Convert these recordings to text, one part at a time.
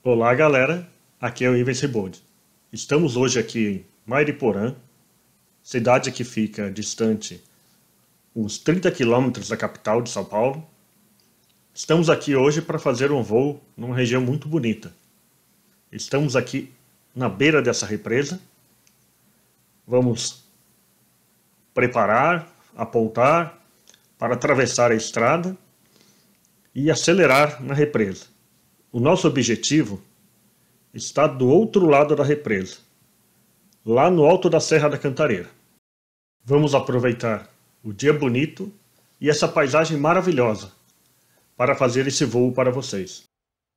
Olá galera, aqui é o Invencible. Estamos hoje aqui em Mairiporã, cidade que fica distante uns 30 quilômetros da capital de São Paulo. Estamos aqui hoje para fazer um voo numa região muito bonita. Estamos aqui na beira dessa represa. Vamos preparar, apontar para atravessar a estrada e acelerar na represa. O nosso objetivo está do outro lado da represa, lá no alto da Serra da Cantareira. Vamos aproveitar o dia bonito e essa paisagem maravilhosa para fazer esse voo para vocês.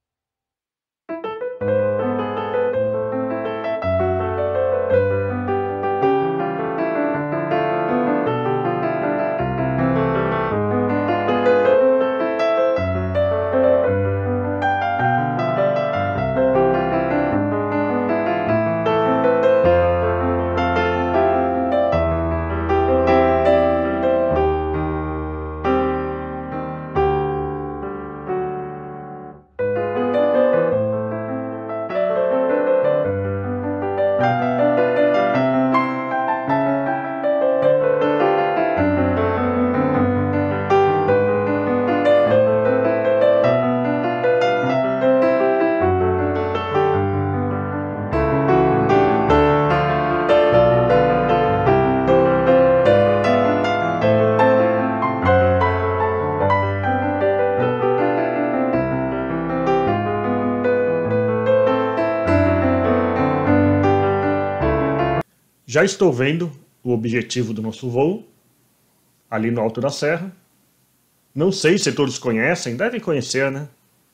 Já estou vendo o objetivo do nosso voo, ali no alto da serra. Não sei se todos conhecem, devem conhecer, né?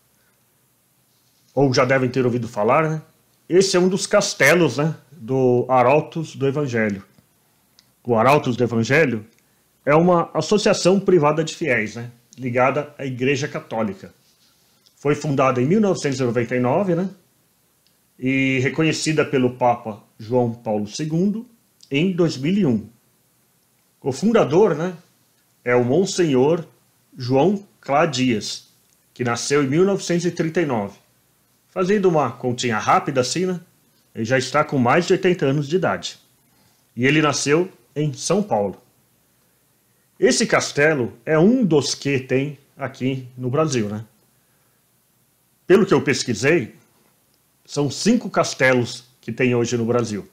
Ou já devem ter ouvido falar, né? Esse é um dos castelos, né, do Arautos do Evangelho. O Arautos do Evangelho é uma associação privada de fiéis, né, ligada à Igreja Católica. Foi fundada em 1999, né? E reconhecida pelo Papa João Paulo II em 2001. O fundador, né, é o Monsenhor João Clá Dias, que nasceu em 1939. Fazendo uma continha rápida assim, né, ele já está com mais de 80 anos de idade. E ele nasceu em São Paulo. Esse castelo é um dos que tem aqui no Brasil, né? Pelo que eu pesquisei, são 5 castelos que tem hoje no Brasil.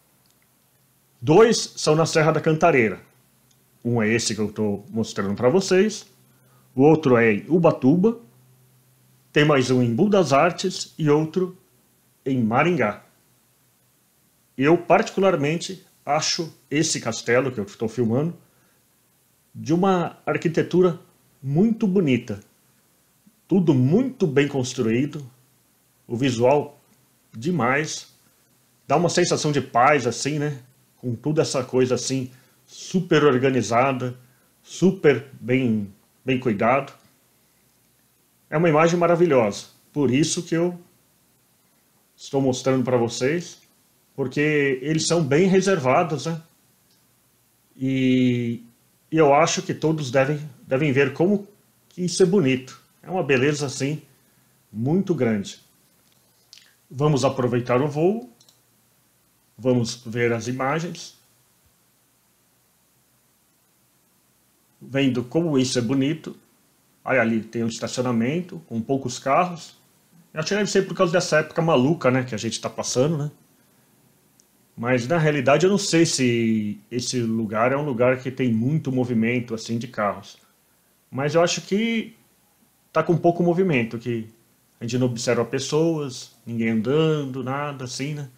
2 são na Serra da Cantareira. Um é esse que eu estou mostrando para vocês. O outro é em Ubatuba. Tem mais um em Budas das Artes e outro em Maringá. Eu particularmente acho esse castelo que eu estou filmando de uma arquitetura muito bonita. Tudo muito bem construído. O visual demais, dá uma sensação de paz assim, né? Com toda essa coisa assim, super organizada, super bem cuidado. É uma imagem maravilhosa, por isso que eu estou mostrando para vocês, porque eles são bem reservados, né? E eu acho que todos devem ver como que isso é bonito. É uma beleza assim, muito grande. Vamos aproveitar o voo, vamos ver as imagens, vendo como isso é bonito. Aí ali tem um estacionamento com poucos carros. Eu acho que deve ser por causa dessa época maluca, né, que a gente está passando, né? Mas na realidade eu não sei se esse lugar é um lugar que tem muito movimento assim de carros. Mas eu acho que tá com pouco movimento, que a gente não observa pessoas, ninguém andando, nada assim, né?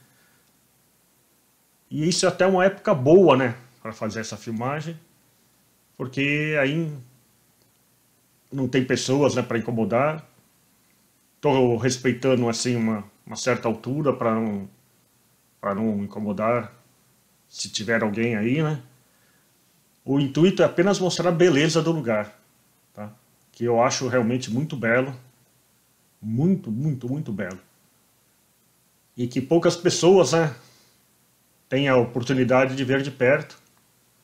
E isso é até uma época boa, né, para fazer essa filmagem, porque aí não tem pessoas, né, para incomodar. Estou respeitando assim uma certa altura para não incomodar se tiver alguém aí, né? O intuito é apenas mostrar a beleza do lugar, tá? Que eu acho realmente muito belo. Muito, muito, muito belo. E que poucas pessoas, né, têm a oportunidade de ver de perto.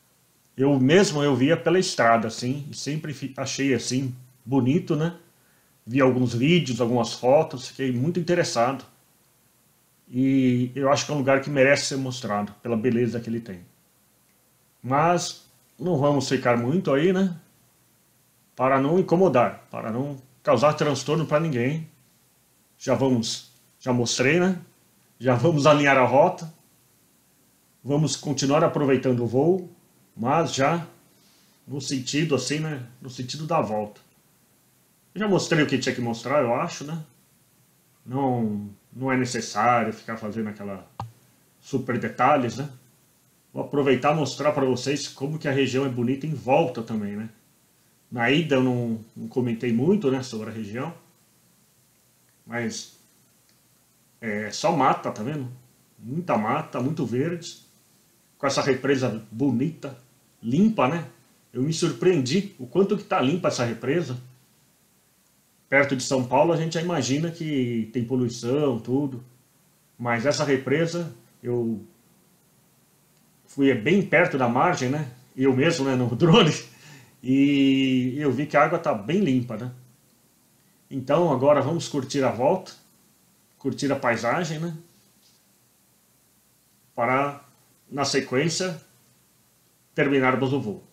Eu via pela estrada, assim, e sempre achei, assim, bonito, né, vi alguns vídeos, algumas fotos, fiquei muito interessado. E eu acho que é um lugar que merece ser mostrado, pela beleza que ele tem. Mas não vamos ficar muito aí, né? Para não incomodar, para não causar transtorno para ninguém. Já mostrei, né? Já vamos alinhar a rota. Vamos continuar aproveitando o voo, mas já no sentido assim, né? No sentido da volta. Eu já mostrei o que tinha que mostrar, eu acho, né? Não é necessário ficar fazendo aquela super detalhes, né? Vou aproveitar e mostrar para vocês como que a região é bonita em volta também, né? Na ida eu não comentei muito, né, sobre a região, mas é só mata, tá vendo? Muita mata, muito verde, com essa represa bonita, limpa, né? Eu me surpreendi o quanto que tá limpa essa represa. Perto de São Paulo a gente já imagina que tem poluição, tudo, mas essa represa eu fui bem perto da margem, né? Eu mesmo, né, no drone, e eu vi que a água está bem limpa, né? Então agora vamos curtir a volta, curtir a paisagem, né? Para, na sequência, terminarmos o voo.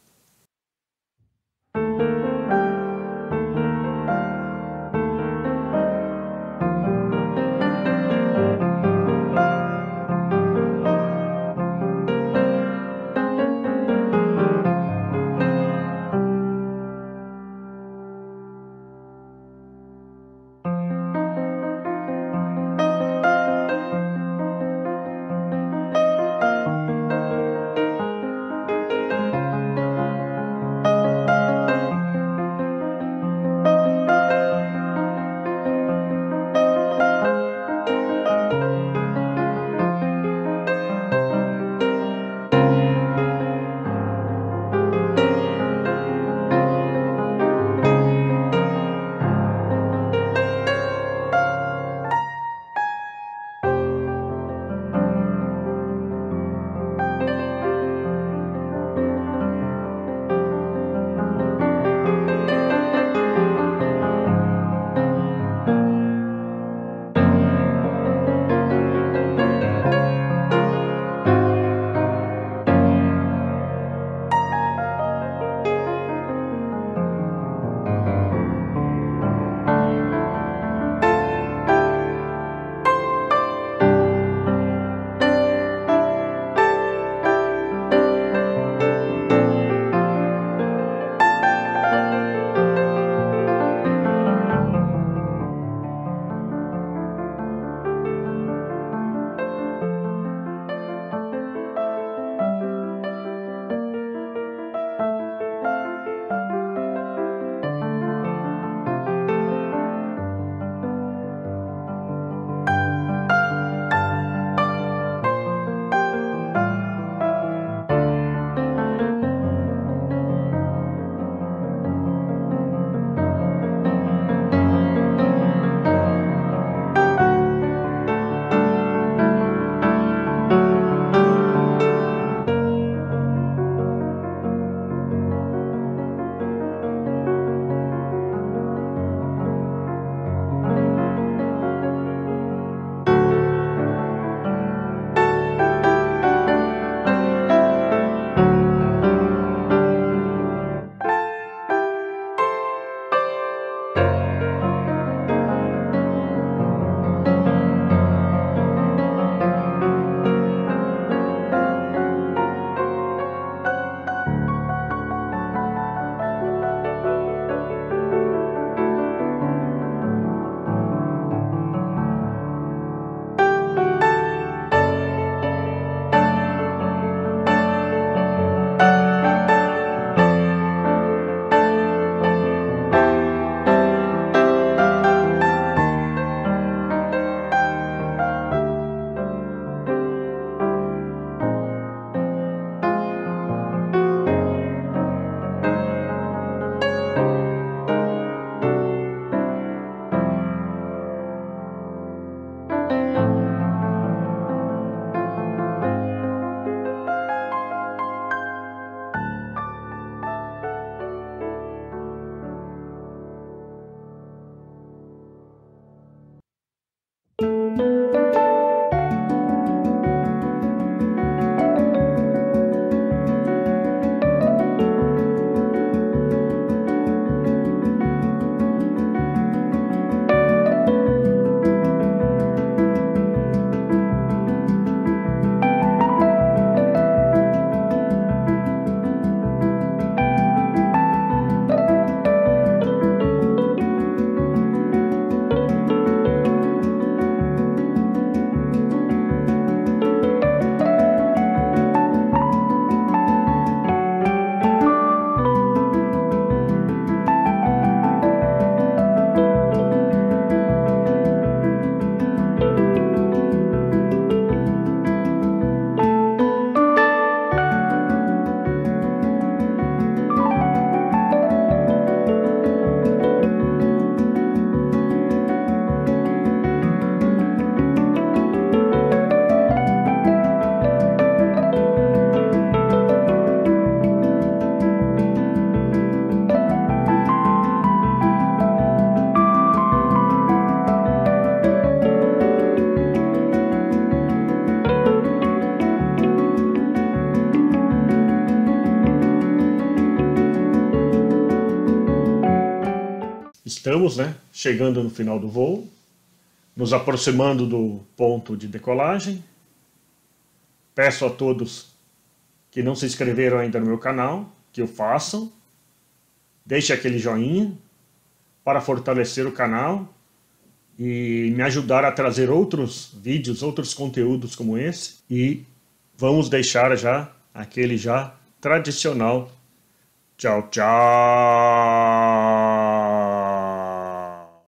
estamos, né, chegando no final do voo, nos aproximando do ponto de decolagem. Peço a todos que não se inscreveram ainda no meu canal, que o façam. Deixe aquele joinha para fortalecer o canal e me ajudar a trazer outros vídeos, outros conteúdos como esse. E vamos deixar já aquele já tradicional. Tchau, tchau!